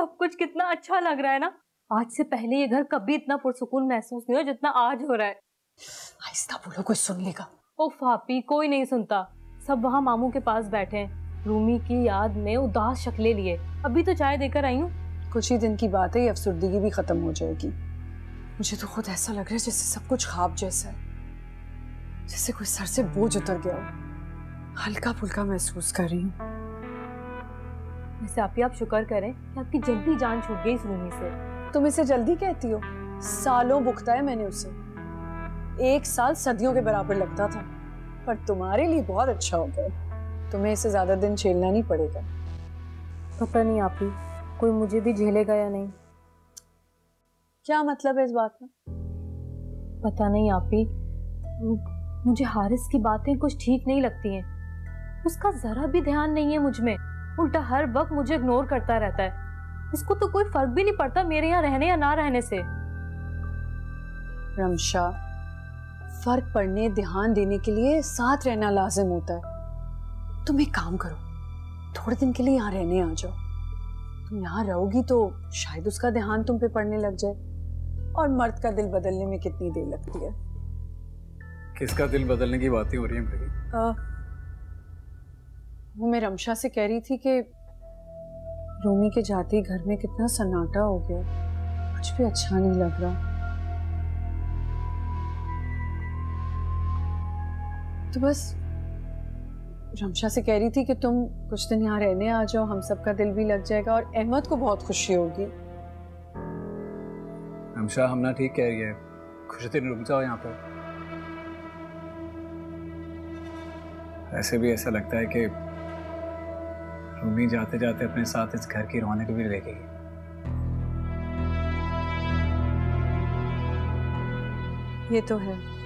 सब कुछ कितना अच्छा लग रहा है ना। आज से पहले ये घर कभी इतना पुरसुकून महसूस नहीं हुआ जितना आज हो रहा है। आहिस्ता बोलो, कोई सुन लेगा। ओह भाभी, कोई नहीं सुनता। सब वहाँ मामू के पास बैठे हैं, रूमी की याद में उदास शक्लें लिए। अभी तो चाय देकर आई हूँ। कुछ ही दिन की बात है, ये अफसुर्दगी भी खत्म हो जाएगी। मुझे तो खुद ऐसा लग रहा है जैसे सब कुछ ख्वाब जैसा है, जैसे कोई सर से बोझ उतर गया हो। हल्का फुल्का महसूस कर रही हूँ। वैसे आप शुक्र करें कि आपकी जल्दी जान छूट गई इस रूमी से। तुम इसे जल्दी कहती हो? सालों भुगता है मैंने उसे। 1 साल सदियों के बराबर लगता था, पर तुम्हारे लिए बहुत अच्छा हो गया। तुम्हें इसे ज्यादा दिन झेलना नहीं पड़ेगा। पता नहीं आपी, कोई मुझे भी झेलेगा या नहीं। क्या मतलब है इस बात का? पता नहीं आपी, मुझे हारिस की बातें कुछ ठीक नहीं लगती हैं। उसका जरा भी ध्यान नहीं है मुझ में, उल्टा हर वक्त मुझे इग्नोर करता रहता है। इसको तो कोई फर्क भी नहीं पड़ता मेरे यहाँ रहने या ना रहने से। रमशा, फर्क पड़ने, ध्यान देने के लिए साथ रहना लाजिम होता है। तुम एक काम करो, थोड़े दिन के लिए यहाँ रहने आ जाओ। तुम यहाँ रहोगी तो शायद उसका ध्यान तुम पे पड़ने लग जाए। और मर्द का दिल बदलने में कितनी देर लगती है? किसका दिल बदलने की बातें हो रही हैं भाई? वो मैं रमशा से कह रही थी कि रूमी के जाते ही घर में कितना सन्नाटा हो गया, कुछ भी अच्छा नहीं लग रहा। तो बस रमशा से कह रही थी कि तुम कुछ दिन यहाँ रहने आ जाओ, हम सबका दिल भी लग जाएगा और अहमद को बहुत खुशी होगी। रमशा, हम ना ठीक कह रही है, कुछ दिन रुक जाओ यहाँ पर। ऐसे भी ऐसा लगता है कि रूमी जाते जाते अपने साथ इस घर की रौनक भी ले गई। ये तो है।